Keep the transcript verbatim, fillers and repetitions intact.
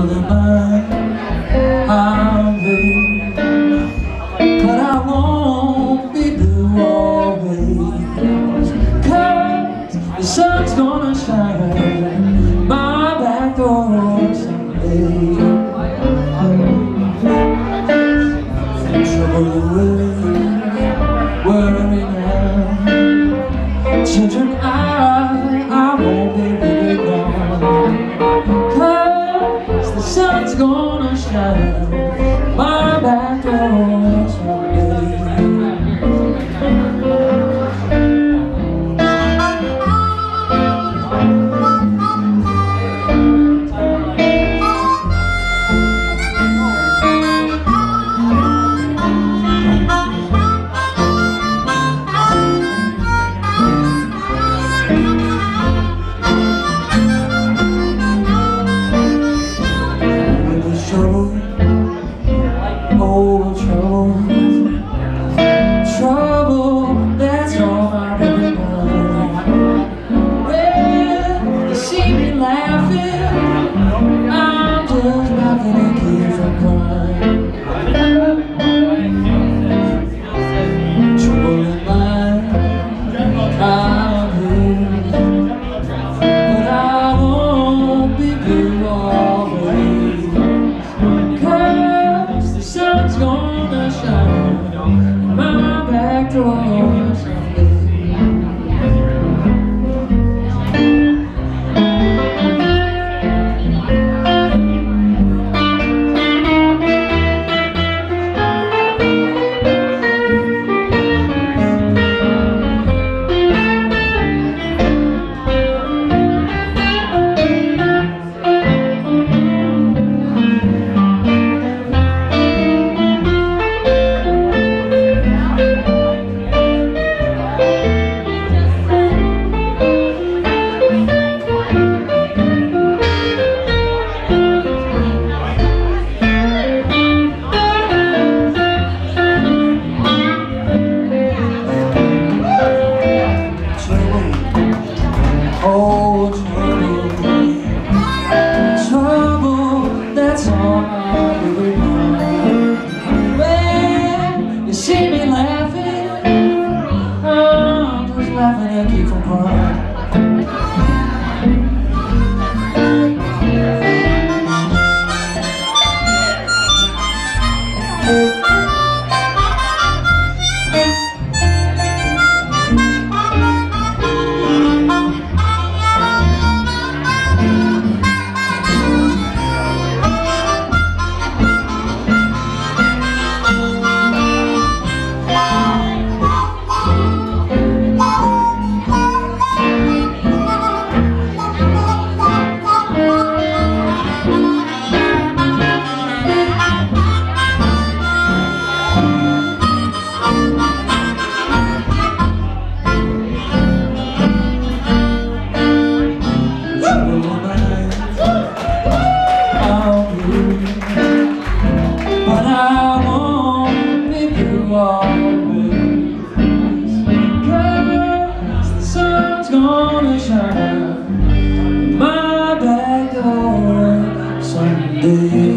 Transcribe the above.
in mine, I'll be, but I won't be blue always, 'cause the sun's gonna shine my back door someday. Trouble away, worry now, children, I, I won't be really gone, 'cause the sun's gonna shine my back door someday. Oh, trouble, trouble, that's all I really want. When you see me laughing, I'm just laughing and keep from crying. Trouble in mine, I'm here, but I won't be blue always, 'cause the sun's gonna shine my back door someday. Oh, trouble, trouble, that's all I really want. When you see me laughing, I'm just laughing and keep from crying. But I won't be blue always, 'cause the sun's gonna shine my back door someday.